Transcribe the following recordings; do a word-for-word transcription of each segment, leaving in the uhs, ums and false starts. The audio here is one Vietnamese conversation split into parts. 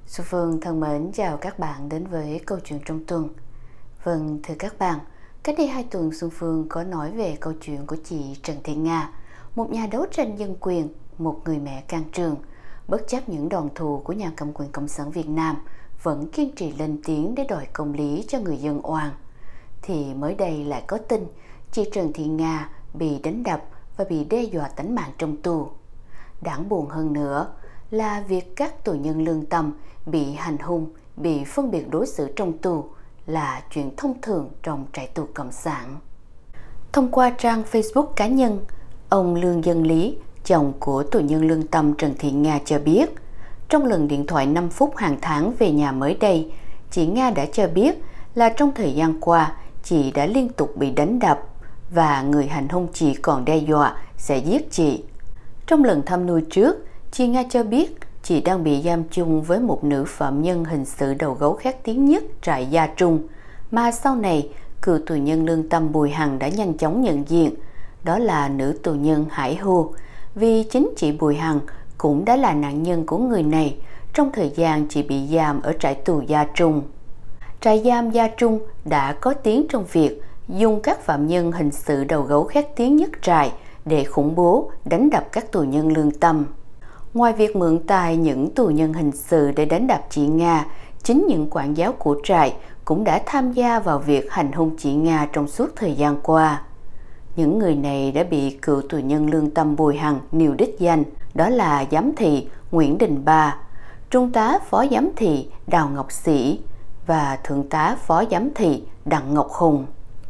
Xuân Phương thân mến chào các bạn đến với câu chuyện trong tuần. Vâng, thưa các bạn, cách đây hai tuần Xuân Phương có nói về câu chuyện của chị Trần Thị Nga, một nhà đấu tranh dân quyền, một người mẹ can trường. Bất chấp những đòn thù của nhà cầm quyền Cộng sản Việt Nam, vẫn kiên trì lên tiếng để đòi công lý cho người dân oan. Thì mới đây lại có tin chị Trần Thị Nga bị đánh đập và bị đe dọa tánh mạng trong tù. Đáng buồn hơn nữa là việc các tù nhân lương tâm bị hành hung, bị phân biệt đối xử trong tù là chuyện thông thường trong trại tù cộng sản. Thông qua trang Facebook cá nhân, ông Lương Dân Lý, chồng của tù nhân lương tâm Trần Thị Nga cho biết, trong lần điện thoại năm phút hàng tháng về nhà mới đây, chị Nga đã cho biết là trong thời gian qua, chị đã liên tục bị đánh đập và người hành hung chị còn đe dọa sẽ giết chị. Trong lần thăm nuôi trước, chị Nga cho biết chị đang bị giam chung với một nữ phạm nhân hình sự đầu gấu khét tiếng nhất trại Gia Trung, mà sau này cựu tù nhân lương tâm Bùi Hằng đã nhanh chóng nhận diện, đó là nữ tù nhân Hải Hu, vì chính chị Bùi Hằng cũng đã là nạn nhân của người này trong thời gian chị bị giam ở trại tù Gia Trung. Trại giam Gia Trung đã có tiếng trong việc dùng các phạm nhân hình sự đầu gấu khét tiếng nhất trại để khủng bố, đánh đập các tù nhân lương tâm. Ngoài việc mượn tài những tù nhân hình sự để đánh đập chị Nga, chính những quản giáo của trại cũng đã tham gia vào việc hành hung chị Nga trong suốt thời gian qua. Những người này đã bị cựu tù nhân lương tâm Bùi Hằng nêu đích danh, đó là giám thị Nguyễn Đình Ba, trung tá phó giám thị Đào Ngọc Sĩ và thượng tá phó giám thị Đặng Ngọc Hùng.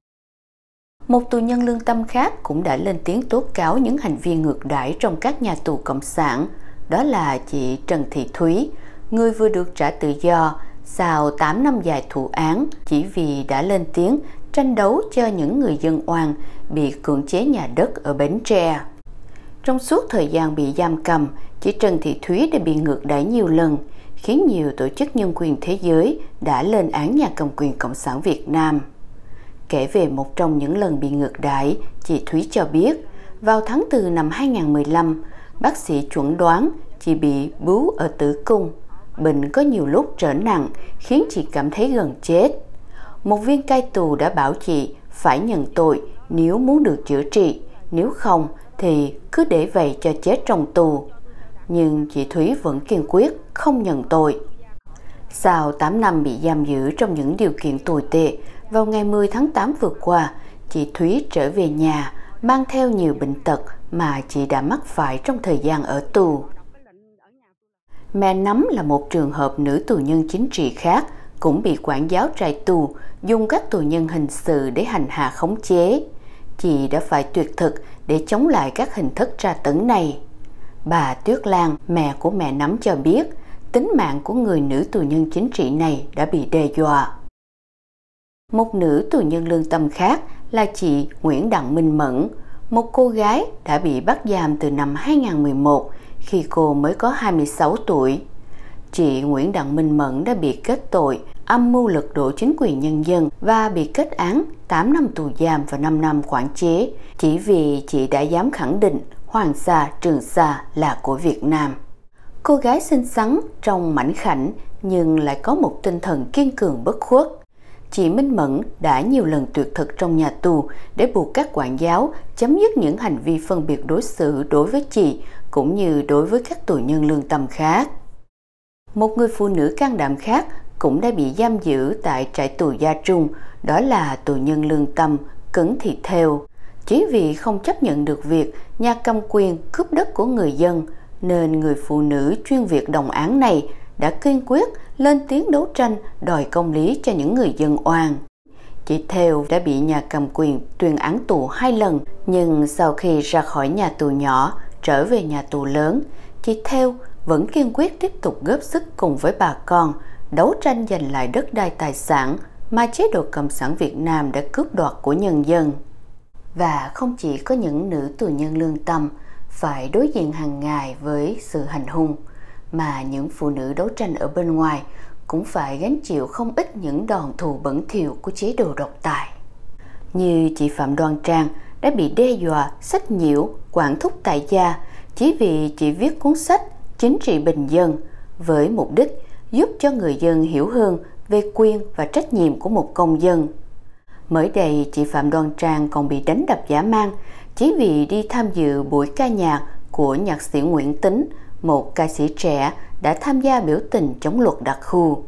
Một tù nhân lương tâm khác cũng đã lên tiếng tố cáo những hành vi ngược đãi trong các nhà tù cộng sản, đó là chị Trần Thị Thúy, người vừa được trả tự do sau tám năm dài thụ án chỉ vì đã lên tiếng tranh đấu cho những người dân oan bị cưỡng chế nhà đất ở Bến Tre. Trong suốt thời gian bị giam cầm, chị Trần Thị Thúy đã bị ngược đãi nhiều lần, khiến nhiều tổ chức nhân quyền thế giới đã lên án nhà cầm quyền Cộng sản Việt Nam. Kể về một trong những lần bị ngược đãi, chị Thúy cho biết, vào tháng tư năm hai nghìn không trăm mười lăm, bác sĩ chuẩn đoán chị bị bướu ở tử cung. Bệnh có nhiều lúc trở nặng, khiến chị cảm thấy gần chết. Một viên cai tù đã bảo chị phải nhận tội nếu muốn được chữa trị, nếu không thì cứ để vậy cho chết trong tù. Nhưng chị Thúy vẫn kiên quyết không nhận tội. Sau tám năm bị giam giữ trong những điều kiện tồi tệ, vào ngày mười tháng tám vừa qua, chị Thúy trở về nhà mang theo nhiều bệnh tật mà chị đã mắc phải trong thời gian ở tù. Mẹ Nắm là một trường hợp nữ tù nhân chính trị khác, cũng bị quản giáo trại tù dùng các tù nhân hình sự để hành hạ khống chế. Chị đã phải tuyệt thực để chống lại các hình thức tra tấn này. Bà Tuyết Lan, mẹ của mẹ Nắm cho biết, tính mạng của người nữ tù nhân chính trị này đã bị đe dọa. Một nữ tù nhân lương tâm khác là chị Nguyễn Đặng Minh Mẫn, một cô gái đã bị bắt giam từ năm hai nghìn không trăm mười một khi cô mới có hai mươi sáu tuổi. Chị Nguyễn Đặng Minh Mẫn đã bị kết tội âm mưu lật đổ chính quyền nhân dân và bị kết án tám năm tù giam và năm năm quản chế chỉ vì chị đã dám khẳng định Hoàng Sa, Trường Sa là của Việt Nam. Cô gái xinh xắn, trông mảnh khảnh nhưng lại có một tinh thần kiên cường bất khuất. Chị Minh Mẫn đã nhiều lần tuyệt thực trong nhà tù để buộc các quản giáo chấm dứt những hành vi phân biệt đối xử đối với chị cũng như đối với các tù nhân lương tâm khác. Một người phụ nữ can đảm khác cũng đã bị giam giữ tại trại tù Gia Trung, đó là tù nhân lương tâm Cấn Thị Thêu. Chỉ vì không chấp nhận được việc nhà cầm quyền cướp đất của người dân, nên người phụ nữ chuyên việc đồng án này đã kiên quyết lên tiếng đấu tranh đòi công lý cho những người dân oan. Chị Thêu đã bị nhà cầm quyền tuyên án tù hai lần, nhưng sau khi ra khỏi nhà tù nhỏ trở về nhà tù lớn, chị Thêu vẫn kiên quyết tiếp tục góp sức cùng với bà con đấu tranh giành lại đất đai tài sản mà chế độ Cộng sản Việt Nam đã cướp đoạt của nhân dân. Và không chỉ có những nữ tù nhân lương tâm phải đối diện hàng ngày với sự hành hung, mà những phụ nữ đấu tranh ở bên ngoài cũng phải gánh chịu không ít những đòn thù bẩn thỉu của chế độ độc tài. Như chị Phạm Đoan Trang đã bị đe dọa, sách nhiễu, quản thúc tại gia chỉ vì chị viết cuốn sách Chính trị bình dân với mục đích giúp cho người dân hiểu hơn về quyền và trách nhiệm của một công dân. Mới đây, chị Phạm Đoan Trang còn bị đánh đập dã man chỉ vì đi tham dự buổi ca nhạc của nhạc sĩ Nguyễn Tính, một ca sĩ trẻ đã tham gia biểu tình chống luật đặc khu.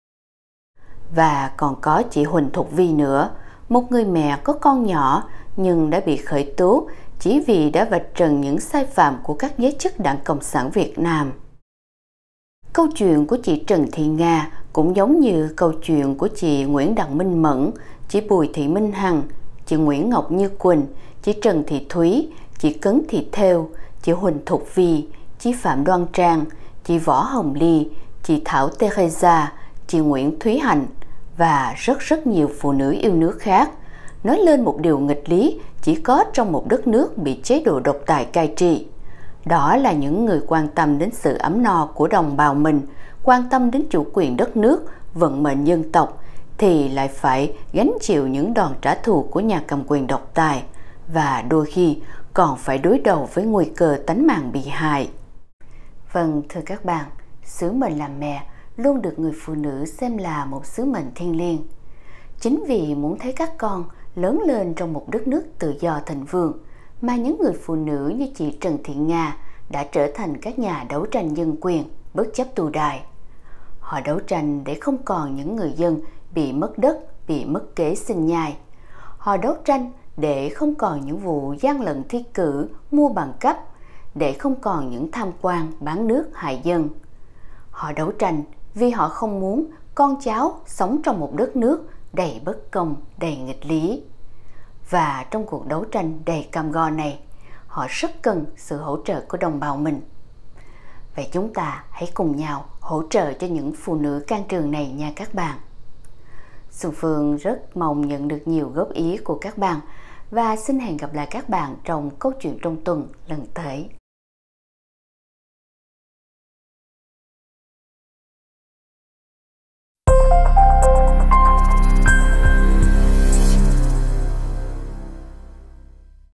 Và còn có chị Huỳnh Thục Vi nữa, một người mẹ có con nhỏ nhưng đã bị khởi tố chỉ vì đã vạch trần những sai phạm của các giới chức Đảng Cộng sản Việt Nam. Câu chuyện của chị Trần Thị Nga cũng giống như câu chuyện của chị Nguyễn Đặng Minh Mẫn, chị Bùi Thị Minh Hằng, chị Nguyễn Ngọc Như Quỳnh, chị Trần Thị Thúy, chị Cấn Thị Thêu, chị Huỳnh Thục Vi, chị Phạm Đoan Trang, chị Võ Hồng Ly, chị Thảo Teresa, chị Nguyễn Thúy Hạnh và rất rất nhiều phụ nữ yêu nước khác, nói lên một điều nghịch lý chỉ có trong một đất nước bị chế độ độc tài cai trị. Đó là những người quan tâm đến sự ấm no của đồng bào mình, quan tâm đến chủ quyền đất nước, vận mệnh dân tộc, thì lại phải gánh chịu những đòn trả thù của nhà cầm quyền độc tài, và đôi khi còn phải đối đầu với nguy cơ tánh mạng bị hại. Vâng, thưa các bạn, sứ mệnh làm mẹ luôn được người phụ nữ xem là một sứ mệnh thiêng liêng. Chính vì muốn thấy các con lớn lên trong một đất nước tự do thịnh vượng, mà những người phụ nữ như chị Trần Thị Nga đã trở thành các nhà đấu tranh dân quyền bất chấp tù đài. Họ đấu tranh để không còn những người dân bị mất đất, bị mất kế sinh nhai. Họ đấu tranh để không còn những vụ gian lận thi cử, mua bằng cấp, để không còn những tham quan bán nước hại dân. Họ đấu tranh vì họ không muốn con cháu sống trong một đất nước đầy bất công, đầy nghịch lý. Và trong cuộc đấu tranh đầy cam go này, họ rất cần sự hỗ trợ của đồng bào mình. Vậy chúng ta hãy cùng nhau hỗ trợ cho những phụ nữ can trường này nha các bạn. Xuân Phương rất mong nhận được nhiều góp ý của các bạn và xin hẹn gặp lại các bạn trong câu chuyện trong tuần lần tới.